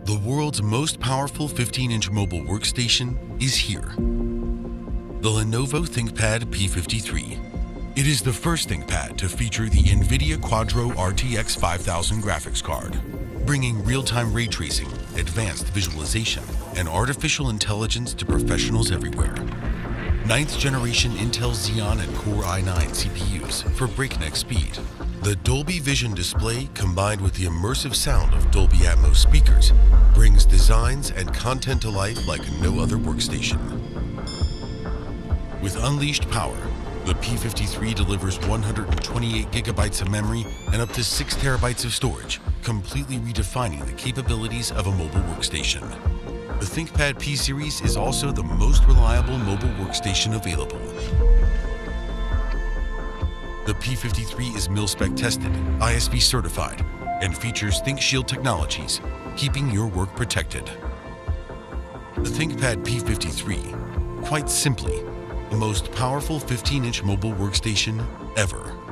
The world's most powerful 15-inch mobile workstation is here. The Lenovo ThinkPad P53. It is the first ThinkPad to feature the NVIDIA Quadro RTX 5000 graphics card, bringing real-time ray tracing, advanced visualization, and artificial intelligence to professionals everywhere. 9th generation Intel Xeon and Core i9 CPUs for breakneck speed. The Dolby Vision display, combined with the immersive sound of Dolby Atmos speakers, brings designs and content to life like no other workstation. With unleashed power, the P53 delivers 128 gigabytes of memory and up to 6 terabytes of storage, completely redefining the capabilities of a mobile workstation. The ThinkPad P series is also the most reliable mobile workstation available. The P53 is mil-spec tested, ISV certified, and features ThinkShield technologies, keeping your work protected. The ThinkPad P53, quite simply, the most powerful 15-inch mobile workstation ever.